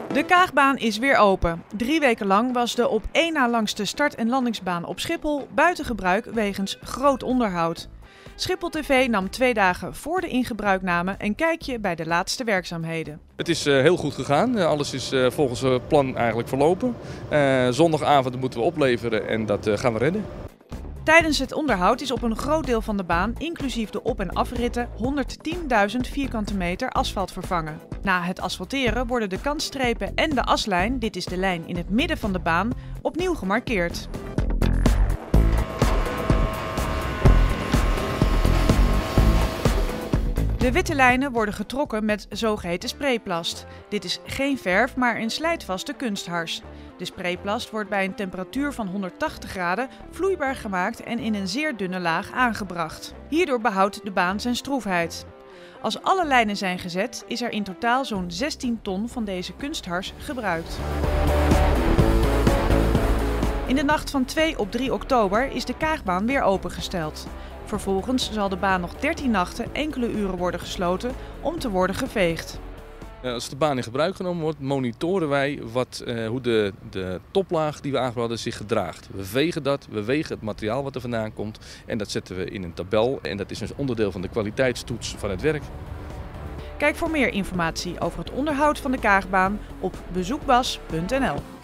De Kaagbaan is weer open. 3 weken lang was de op één na langste start- en landingsbaan op Schiphol buiten gebruik wegens groot onderhoud. Schiphol TV nam 2 dagen voor de ingebruikname een kijkje bij de laatste werkzaamheden. Het is heel goed gegaan. Alles is volgens plan eigenlijk verlopen. Zondagavond moeten we opleveren en dat gaan we redden. Tijdens het onderhoud is op een groot deel van de baan, inclusief de op- en afritten, 110.000 vierkante meter asfalt vervangen. Na het asfalteren worden de kantstrepen en de aslijn, dit is de lijn in het midden van de baan, opnieuw gemarkeerd. De witte lijnen worden getrokken met zogeheten sprayplast. Dit is geen verf, maar een slijtvaste kunsthars. De sprayplast wordt bij een temperatuur van 180 graden vloeibaar gemaakt en in een zeer dunne laag aangebracht. Hierdoor behoudt de baan zijn stroefheid. Als alle lijnen zijn gezet, is er in totaal zo'n 16 ton van deze kunsthars gebruikt. In de nacht van 2 op 3 oktober is de Kaagbaan weer opengesteld. Vervolgens zal de baan nog 13 nachten enkele uren worden gesloten om te worden geveegd. Als de baan in gebruik genomen wordt, monitoren wij hoe de toplaag die we aangebracht hadden zich gedraagt. We vegen dat, we wegen het materiaal wat er vandaan komt en dat zetten we in een tabel. En dat is een onderdeel van de kwaliteitstoets van het werk. Kijk voor meer informatie over het onderhoud van de Kaagbaan op bezoekbas.nl.